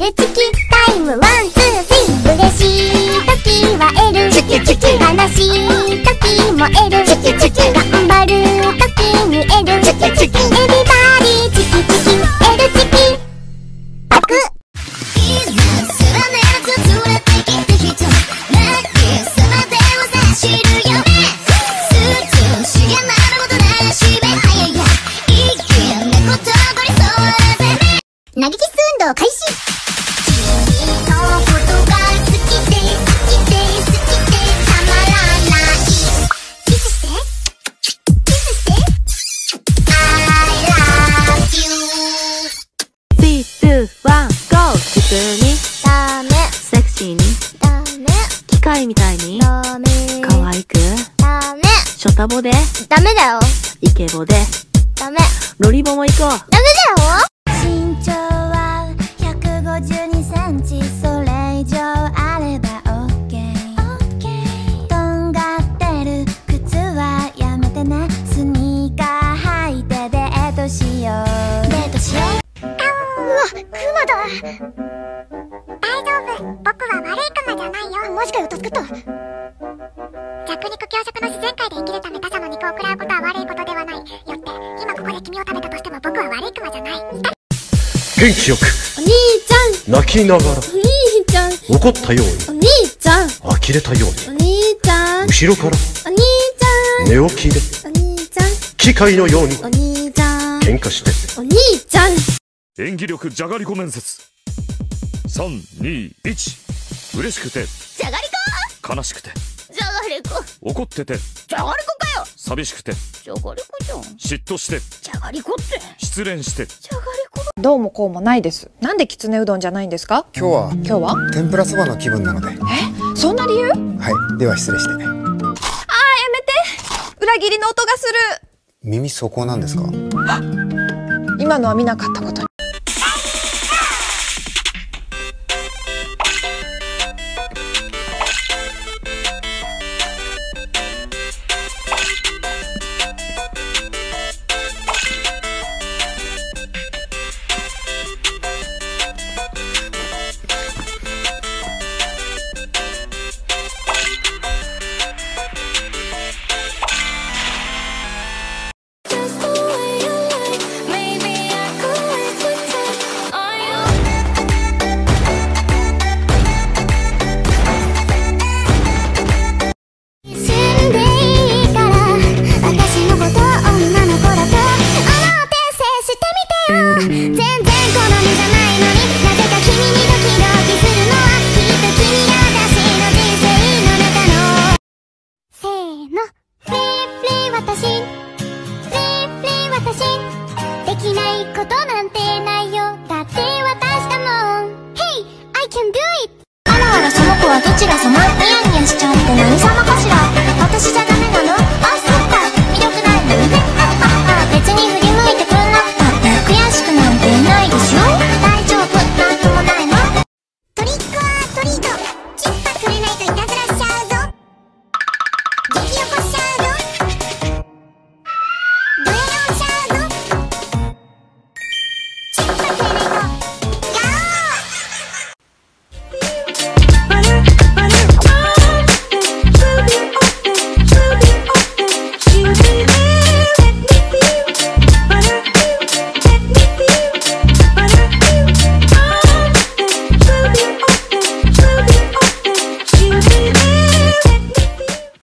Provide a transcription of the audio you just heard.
L チキタイム1、2、3嬉しい時は L チキチキ悲しい時も L チキチキ頑張る時に L チキチキエビバディチキチキ L チキパク投げキス運動開始。君のことが好きで好きで好きでたまらない。キスしてキスして I love you。 3、2、1、GO。 普通にダメ、セクシーにダメ、機械みたいにダメ、可愛くダメ、ショタボでダメだよ、イケボでダメ、ロリボも行こうダメだよ。身長は152センチ、それ以上あれば OK。 とんがってる靴はやめてね、スニーカー履いてデートしようデートしよう。うわ、クマだ。大丈夫、僕は悪いクマじゃないよ。マジかよ、助かった。弱肉強食の自然界で生きるため他者の肉を食らうことは悪いことではない。よって今ここで君を食べたとしても僕は悪いクマじゃない。 元気よくお兄ちゃん、 泣きながらお兄ちゃん、 怒ったようにお兄ちゃん、 呆れたようおに兄ちゃん、 後ろからお兄ちゃん、 寝起きでお兄ちゃん、 機械のようにお兄ちゃん、 喧嘩してお兄ちゃん。 演技力じゃがりこ面接。3、2、1。嬉しくてじゃがりこ、 悲しくてじゃがりこ、 怒っててじゃがりこかよ、 寂しくてじゃがりこじゃん、 嫉妬してじゃがりこって失恋してじゃがりこ。 どうもこうもないです。なんできつねうどんじゃないんですか？ 今日は天ぷらそばの気分なので。 そんな理由？ はい、では失礼して。 やめて、裏切りの音がする。 耳そこなんですか？ 今のは見なかったことに。できないことなんてないよ、だって私だもん。 Hey, I can do it。 あらあら、その子はどちら様？ニヤニヤしちゃって何様か